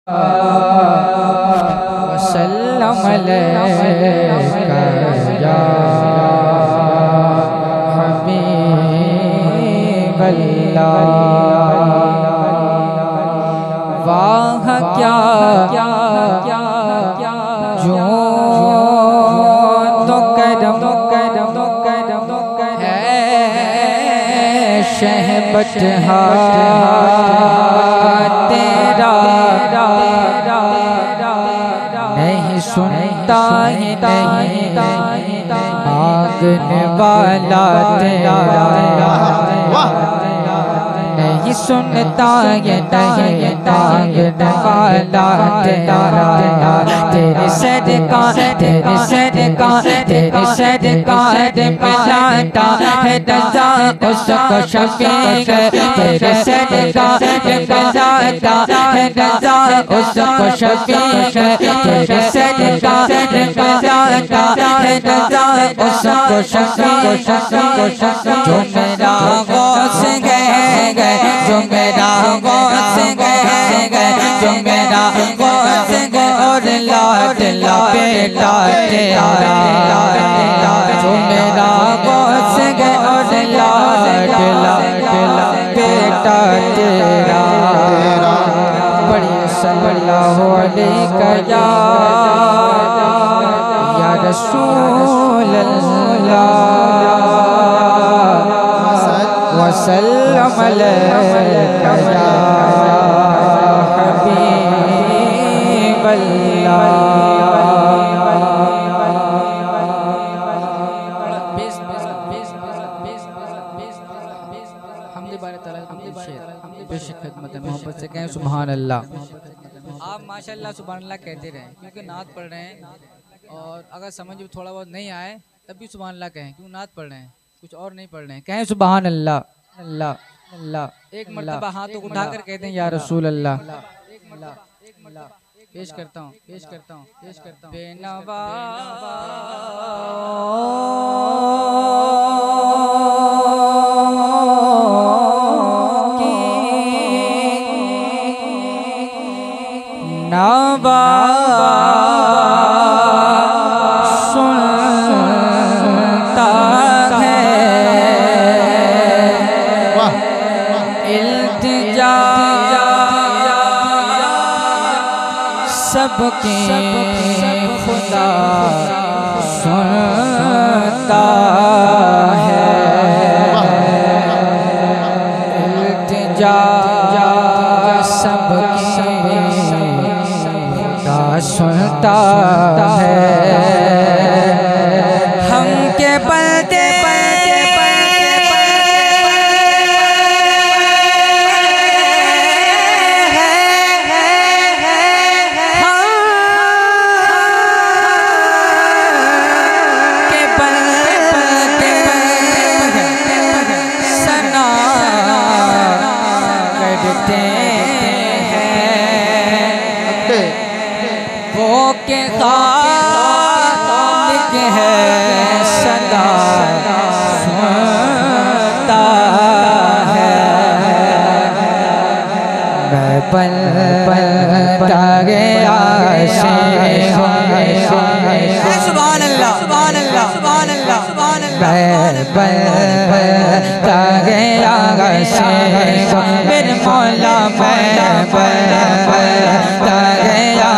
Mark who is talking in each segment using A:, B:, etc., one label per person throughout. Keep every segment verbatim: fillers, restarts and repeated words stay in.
A: वसल्लम अलैका या हबीबल्लाह। वाह क्या जो तो करम है शहबत तेरा नहीं सुनता ही नहीं मांगने वाला तेरा नहीं सुनता ये नहीं मांगने वाला तेरा तेरे सदका तेरे सदका तेरे सदका पे जाता है रज़ा उसको शफीक तेरे सदका पे जाता है रज़ा उसको शफीक तेरे सदका पे जाता है रज़ा उसको शफीक जो मेरा गौस गए गए जो मेरा गौस गए गए जो मेरा गौस गए और लाड ला बेटा तेरा जो मेरा गौस गए और लाड ला बेटा तेरा बढ़िया सल्लल्लाहु अलैहि या या रसूल अल्लाह वसल्लम अलैका या हबीबल्लाह। मोहब्बत से कहें सुभान अल्लाह। आप माशाल्लाह सुभान अल्लाह कहते रहें क्योंकि नात पढ़ रहे हैं और अगर समझ में थोड़ा बहुत नहीं आए तब भी सुभान अल्लाह कहें क्यों नात पढ़ रहे हैं कुछ और नहीं पढ़ रहे हैं। कहें सुभान अल्लाह अल्लाह अल्लाह। एक मर्तबा हाथों को उठाकर कहते हैं या रसूल अल्लाह। पेश करता हूँ पेश करता हूँ पेश करता हूँ बेनवा नवा सुनता है इल्तिजा सबके खुदा सुनता है इल्तिजा सबके खुदा सुनता है। हम के बंदे वो के खालिक है सदा सुनता है। मैं पल पल तागे आशिक सुभान अल्लाह सुभान अल्लाह सुभान अल्लाह सुभान अल्लाह मैं पल पल तागे आशिक मेरे मौला मैं पल पल तागे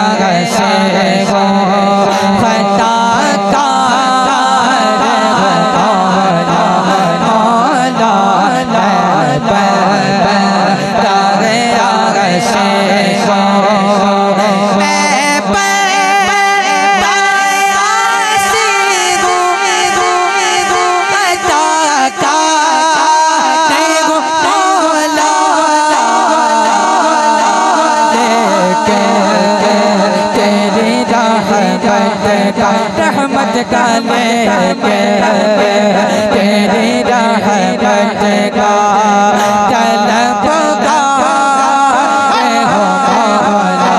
A: रहमत का लेके तेरी रहमत का तलब का हो मौला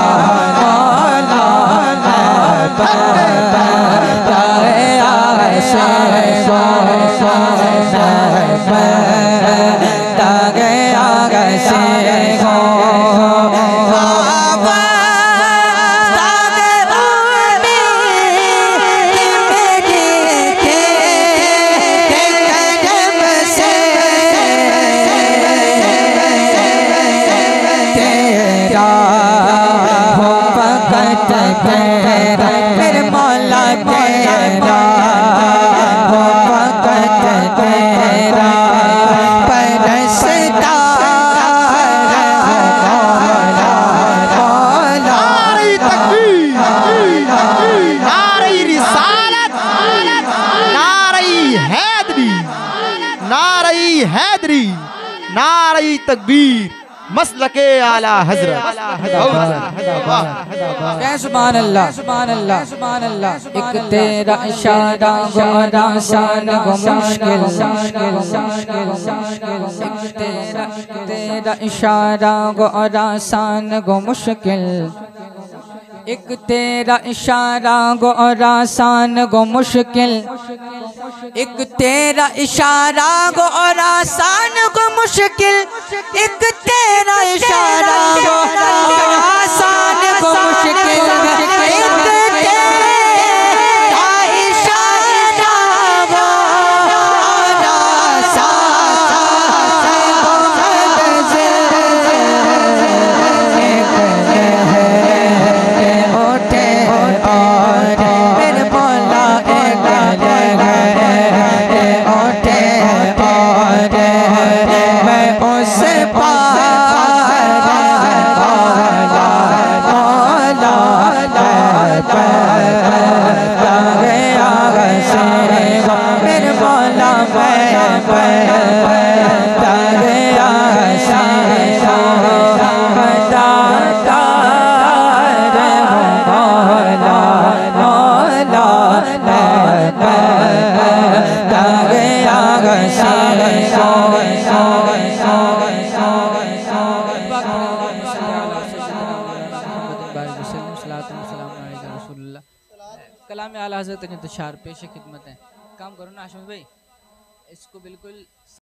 A: मौला तागे आगे से हो
B: तकबीर मसलके आला हजरत।
A: सुभान अल्लाह सुभान अल्लाह सुभान अल्लाह। एक तेरा इशारा गोरा शान गो मुश्किल, एक तेरा तेरा इशारा गोरा शान गो मुश्किल, एक तेरा इशारा गोरा शान गो मुश्किल, एक तेरा इशारा गोरा शान गो मुश्किल, एक तेरा इशारा गोरा शान गो मुश्किल, एक तेरा इशारा गोरा कलाम आला हज़रत इंतशार पेश खिदमत है। काम करो ना आशम भाई, इसको बिल्कुल